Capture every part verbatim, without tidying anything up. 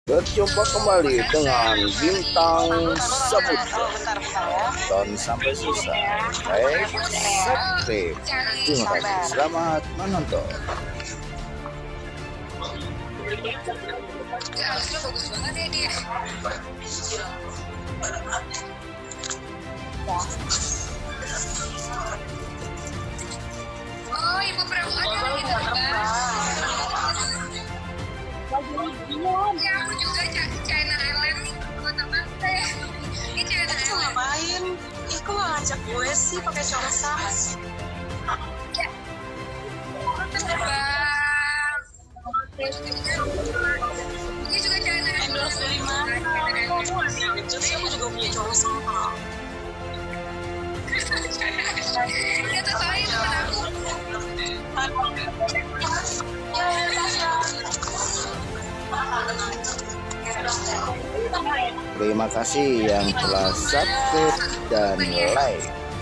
Berjumpa kembali dengan Bintang Samudra. Dan sampai selesai, like, subscribe. Terima kasih, selamat menonton. Bagus banget ya dia. Oh, ibu perawannya lagi terbang. Ya, aku juga China Island nih, mau terbang saya. Ini China Island. Ngapain? Ih, kok nggak ngajak gue sih pakai congsam? Ya, terbang. Ini juga China Island. Endorse dari mana? Jadi aku juga punya congsam kok. Ya tuh soalnya temen aku. Terima kasih yang telah subscribe dan like.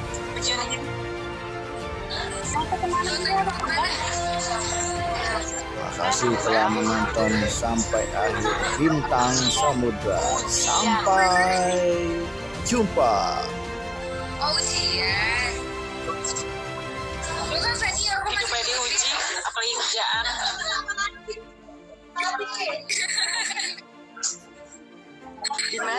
Terima kasih telah menonton sampai akhir Bintang Samudra. Sampai jumpa. Oh ujian. Lu kan senior, aku Hidup masih aja diuji, apalagi kerjaan. Gimana?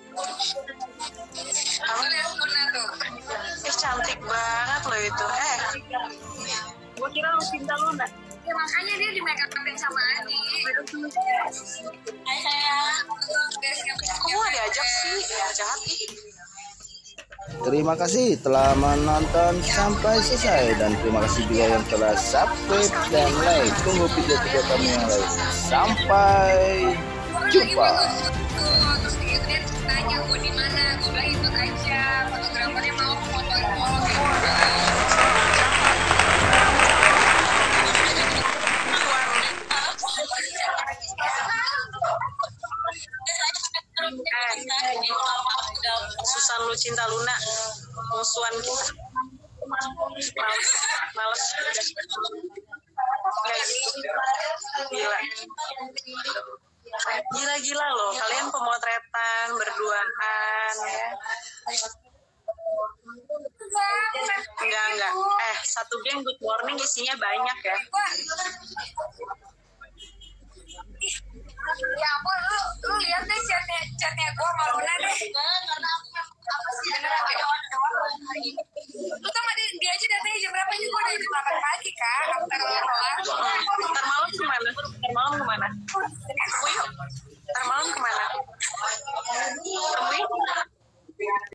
Aku lihat Luna tuh. Eh, cantik banget loh itu. Eh, gue kira lu cinta Luna. Ya makanya dia di make upin sama Adi. Hai sayang. Kok gue diajak sih? Ya, jahat ih. Terima kasih telah menonton sampai selesai dan terima kasih juga yang telah subscribe dan like. Tunggu video-video kami yang lain. Sampai jumpa. Terus gitu dia tanya gue di mana, gue bilang ikut aja. Fotografernya mau fotoin mall gitu. Susan lu cinta Luna, musuhan kita. Males, males. Kayak gitu. Gila. Gila-gila loh, kalian pemotretan berduaan ya. Enggak, enggak. Eh, satu geng good morning isinya banyak ya. Ya ampun, lu, lu lihat deh chatnya, chatnya gue sama Luna deh. Karena aku apa sih, beneran beda orang. Lu tau gak dia, dia aja datangnya jam berapa sih? Gue udah jam delapan pagi kan, aku taruh-taruh. Ntar malam kemana? Ntar malam kemana? Ketemu yuk. Ntar malam kemana?